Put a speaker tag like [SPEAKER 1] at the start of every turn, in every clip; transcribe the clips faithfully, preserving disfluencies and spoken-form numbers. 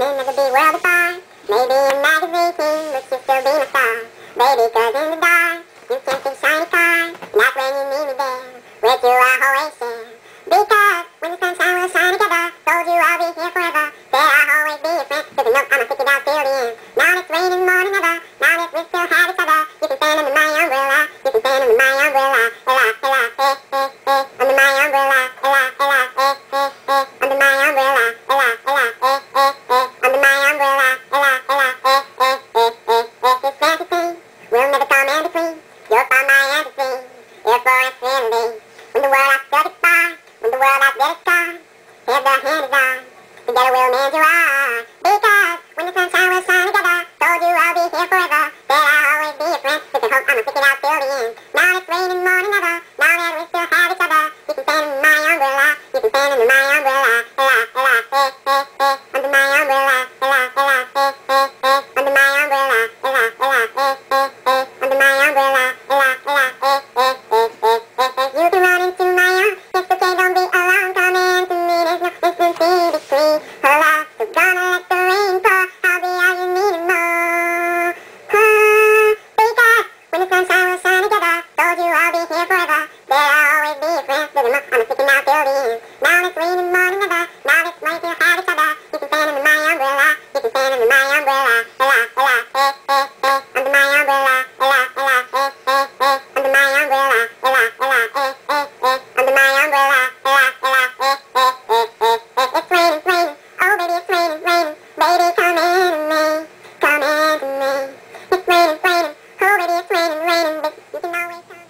[SPEAKER 1] then there's a big world afar. Maybe a magazine, but you still be my star. Baby, cause in the dark, you can't see shiny cars. And that's when you need me there, with you I always share. Because when the sunshine will shine together, told you I'll be here forever. Said I'll always be your friend, cause you know I'ma stick it out till the end. Now it's raining more than ever, now that we still have each other. You can stand under my umbrella, you can stand under my umbrella. Ella, ella, eh, eh, eh, under my umbrella. Ella, ella, eh, eh, eh, under my umbrella. Ella, ella, eh, eh, eh, under my umbrella. Ella, ella, eh, eh, eh, eh, eh, this fantasy will never come in between. You'll find my empathy, here for infinity. When the world has stood its bar, when the world has lit its star, here's the hand is on, together we'll mend you are. Because when the sunshine will shine together, told you I'll be here forever. Said I'll always be your friend, with the hope I'ma stick it out till the end. Now it's raining more than ever, now that we still have each other. You can stand under my umbrella, you can stand under my umbrella. Ella, ella, eh, eh, eh, under my umbrella. Ella, ella, eh, eh, eh, under my umbrella. Ella, ella, eh, eh, eh, under my umbrella. Ella, ella, eh, eh, eh, eh, eh, eh. You can run into my arms, it's okay, don't be alone. Come in to me, there's no distance in between. Hola, so gonna let the rain pour, I'll be all you need and more. Huh, because when the sunshine will shine together, told you I'll be here forever. Said I'll always be your friend, with a I'm sticking out till the end. Now it's raining more than ever, now this way we'll have each other. You can stand under my umbrella, you can stand under my umbrella. Ella, ella, eh, eh, eh, under my umbrella. Ella, ella, eh, eh, eh, under my umbrella. Ella, ella, eh, eh, eh, under my umbrella. Ella, ella, eh, eh, eh, eh, eh. It's raining, it's raining, oh baby it's raining, raining. Baby come in to me, come in to me. It's raining, it's raining, oh baby it's raining, raining. Baby, you can always come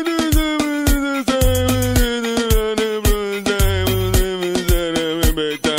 [SPEAKER 1] in.